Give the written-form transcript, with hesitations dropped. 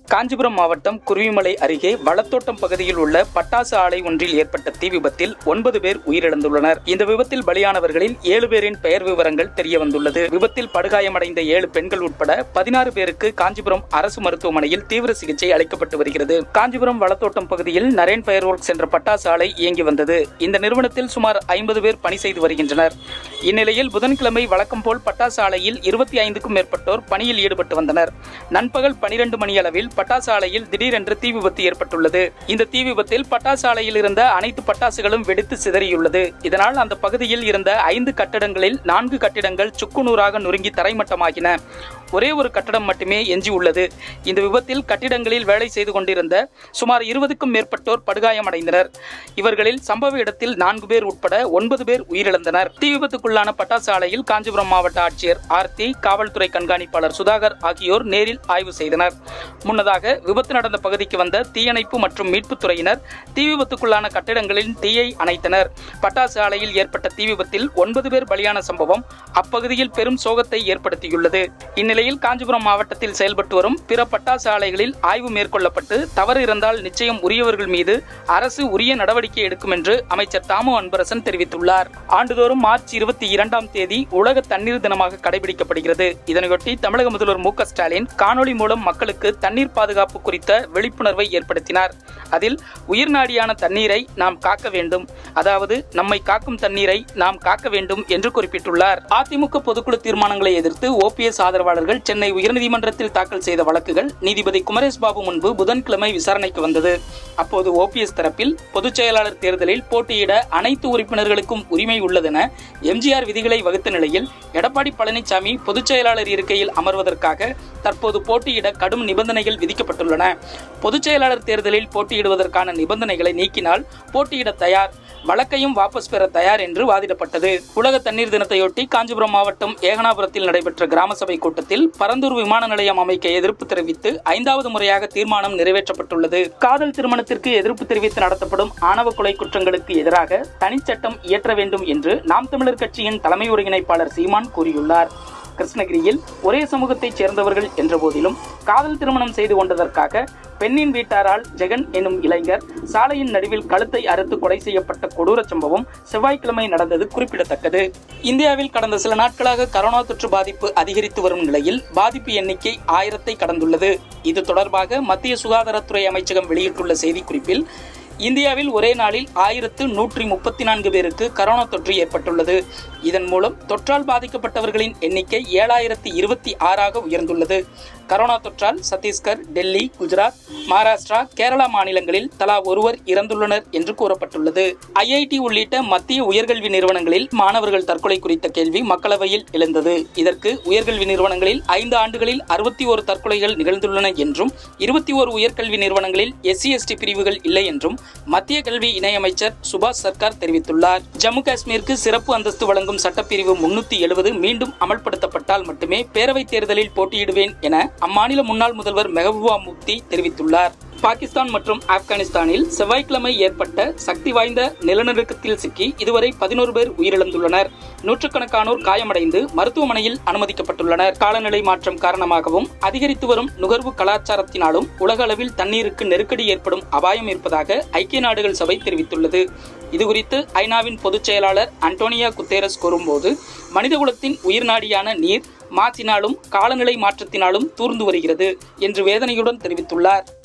காஞ்சிபுரம் மாவட்டம் குருவிமலை அருகே வளத்தோட்டம் பகுதியில் உள்ள பட்டாசு ஆலை ஒன்றில் ஏற்பட்ட தீ விபத்தில் 9 பேர் உயிரிழந்துள்ளனர். இந்த விபத்தில் பலியானவர்களில் 7 பேரின் பெயர் விவரங்கள் தெரியவந்துள்ளது. விபத்தில் படுகாயமடைந்த 7 பெண்கள் உட்பட 16 பேருக்கு காஞ்சிபுரம் அரசு மருத்துவமனையில் தீவிர சிகிச்சை அளிக்கப்பட்டு வருகிறது. காஞ்சிபுரம் வளத்தோட்டம் பகுதியில் நரேன் ஃபயர் ஒர்க்ஸ் என்ற பட்டாசு ஆலை இயங்கி வந்தது. இந்த நிறுவனத்தில் சுமார் 50 பேர் பணி செய்து வருகின்றனர். இந்நிலையில் புதன்கிழமை வழக்கம் போல் பட்டாசு ஆலையில் 25க்கும் மேற்பட்டோர் பணியில் ஈடுபட்டு வந்தனர். நண்பகல் 12 மணி அளவில் பட்டாசு ஆலையில் திடீரென்று தீ விபத்து ஏற்பட்டுள்ளது. இந்த தீ விபத்தில் பட்டாசு ஆலையில் இருந்த அனைத்து பட்டாசுகளும் வெடித்து சிதறியுள்ளது. இதனால் அந்த பகுதியில் இருந்த 5 கட்டடங்களில் 4 கட்டிடங்கள் சுக்குநூறாக நொறுங்கி தரைமட்டமாகின. ஒரே ஒரு கட்டடம் மட்டுமே எஞ்சி உள்ளது. இந்த விபத்தில் கட்டிடங்களில் வேலை செய்து கொண்டிருந்த சுமார் 20க்கும் மேற்பட்டோர் படுகாயமடைந்தனர். இவர்களில் சம்பவ இடத்தில் 4 பேர் உட்பட 9 பேர் உயிரிழந்தனர். தீ விபத்துக்குள்ளான பட்டாசு ஆலையில் காஞ்சிபுரம் மாவட்ட ஆட்சியர் ஆர்த்தி, காவல்துறை கண்காணிப்பாளர் சுதாகர் ஆகியோர் நேரில் ஆய்வு செய்தனர். முன்னதாக விபத்து நடந்த பகுதிக்கு வந்த தீயணைப்பு மற்றும் மீட்புத் துறையினர் தீ விபத்துக்குள்ளான கட்டிடங்களில் தீயை அணைத்தனர். பட்டாசு ஆலையில் ஏற்பட்ட தீ விபத்தில் 9 பேர் பலியான சம்பவம் அப்பகுதியில் பெரும் சோகத்தை ஏற்படுத்தியுள்ளது. இந்நிலையில் காஞ்சிபுரம் மாவட்டத்தில் செயல்பட்டு வரும் பிற பட்டாசு ஆலைகளில் ஆய்வு மேற்கொள்ளப்பட்டு தவறு இருந்தால் நிச்சயம் உரியவர்கள் மீது அரசு உரிய நடவடிக்கை எடுக்கும் என்று அமைச்சர் தாமு அன்பரசன் தெரிவித்துள்ளார். ஆண்டுதோறும் மார்ச் 22ஆம் தேதி உலக தண்ணீர் தினமாக கடைபிடிக்கப்படுகிறது. இதனையொட்டி தமிழக முதல்வர் மு க ஸ்டாலின் காணொலி மூலம் மக்களுக்கு தண்ணீர் பாதுகாப்பு குறித்த விழிப்புணர்வை ஏற்படுத்தினார். அதில் உயிர்நாடியான தண்ணீரை நாம் காக்க வேண்டும், அதாவது நம்மை காக்கும் தண்ணீரை நாம் காக்க வேண்டும் என்று குறிப்பிட்டுள்ளார். அதிமுக பொதுக்குழு தீர்மானங்களை எதிர்த்து ஓபிஎஸ் ஆதரவாளர்கள் சென்னை உயர்நீதிமன்றத்தில் தாக்கல் செய்த வழக்குகள் நீதிபதி குமரேஷ் பாபு முன்பு புதன்கிழமை விசாரணைக்கு வந்தது. அப்போது ஓபிஎஸ் தரப்பில் பொதுச் செயலாளர் தேர்தலில் போட்டியிட அனைத்து உறுப்பினர்களுக்கும் உரிமை உள்ளதென எம்ஜிஆர் விதிகளை வகுத்த நிலையில் எடப்பாடி பழனிசாமி பொதுச் செயலாளர் இருக்கையில் அமர்வதற்காக தற்போது போட்டியிட கடும் நிபந்தனைகள் விதிக்கப்பட்டுள்ளன. பொதுச் செயலாளர் தேர்தலில் போட்டியிடுவதற்கான நிபந்தனைகளை நீக்கினால் போட்டியிட தயார், வழக்கையும் வாபஸ் பெற தயார் என்று வாதிடப்பட்டது. உலக தண்ணீர் தினத்தையொட்டி காஞ்சிபுரம் மாவட்டம் ஏகனாபுரத்தில் நடைபெற்ற கிராம சபை கூட்டத்தில் பரந்தூர் விமான நிலையம் அமைக்க எதிர்ப்பு தெரிவித்து 5வது முறையாக தீர்மானம் நிறைவேற்றப்பட்டுள்ளது. காதல் திருமணத்திற்கு எதிர்ப்பு தெரிவித்து நடத்தப்படும் ஆணவ கொலை குற்றங்களுக்கு எதிராக தனிச்சட்டம் இயற்ற வேண்டும் என்று நாம் தமிழர் கட்சியின் தலைமை ஒருங்கிணைப்பாளர் சீமான் கூறியுள்ளார். கிருஷ்ணகிரியில் ஒரே சமூகத்தைச் சேர்ந்தவர்கள் என்ற போதிலும் காதல் திருமணம் செய்து கொண்டதற்காக பெண்ணின் வீட்டாரால் ஜெகன் எனும் இளைஞர் சாலையின் நடுவில் கழுத்தை அறுத்து கொலை செய்யப்பட்ட கொடூர சம்பவம் செவ்வாய்க்கிழமை நடந்தது குறிப்பிடத்தக்கது. இந்தியாவில் கடந்த சில நாட்களாக கரோனா தொற்று பாதிப்பு அதிகரித்து வரும் நிலையில் பாதிப்பு எண்ணிக்கை 1000ஐ கடந்துள்ளது. இது தொடர்பாக மத்திய சுகாதாரத்துறை அமைச்சகம் வெளியிட்டுள்ள செய்திக்குறிப்பில் இந்தியாவில் ஒரே நாளில் 1134 பேருக்கு கரோனா தொற்று ஏற்பட்டுள்ளது. இதன் மூலம் தொற்றால் பாதிக்கப்பட்டவர்களின் எண்ணிக்கை 7026ஆக உயர்ந்துள்ளது. கரோனா தொற்றால் சத்தீஸ்கர், டெல்லி, குஜராத், மகாராஷ்டிரா, கேரளா மாநிலங்களில் தலா ஒருவர் இறந்துள்ளனர் என்று கூறப்பட்டுள்ளது. ஐஐடி உள்ளிட்ட மத்திய உயர்கல்வி நிறுவனங்களில் மாணவர்கள் தற்கொலை குறித்த கேள்வி மக்களவையில் எழுந்தது. இதற்கு உயர்கல்வி நிறுவனங்களில் 5 ஆண்டுகளில் 61 தற்கொலைகள் நிகழ்ந்துள்ளன என்றும் 21 உயர்கல்வி நிறுவனங்களில் SC/ST பிரிவுகள் இல்லை என்றும் மத்திய கல்வி இணையமைச்சர் சுபாஷ் சர்க்கார் தெரிவித்துள்ளார். ஜம்மு காஷ்மீருக்கு சிறப்பு அந்தஸ்து வழங்கும் சட்டப்பிரிவு 370 மீண்டும் அமல்படுத்தப்பட்டால் மட்டுமே பேரவைத் தேர்தலில் போட்டியிடுவேன் என அம்மாநில முன்னாள் முதல்வர் மெஹபூபா முஃப்தி தெரிவித்துள்ளார். பாகிஸ்தான் மற்றும் ஆப்கானிஸ்தானில் செவ்வாய்க்கிழமை ஏற்பட்ட சக்தி வாய்ந்த நிலநடுக்கத்தில் சிக்கி இதுவரை 11 பேர் உயிரிழந்துள்ளனர். நூற்றுக்கணக்கானோர் காயமடைந்து மருத்துவமனையில் அனுமதிக்கப்பட்டுள்ளனர். காலநிலை மாற்றம் காரணமாகவும் அதிகரித்து வரும் நுகர்வு கலாச்சாரத்தினாலும் உலக அளவில் தண்ணீருக்கு நெருக்கடி ஏற்படும் அபாயம் இருப்பதாக ஐக்கிய நாடுகள் சபை தெரிவித்துள்ளது. இதுகுறித்து ஐநாவின் பொதுச் செயலாளர் அன்டோனியா குத்தேரஸ் கூறும்போது, மனிதகுலத்தின் உயிர்நாடியான நீர் மாசினாலும் காலநிலை மாற்றத்தினாலும் தூர்ந்து வருகிறது என்று வேதனையுடன் தெரிவித்துள்ளார்.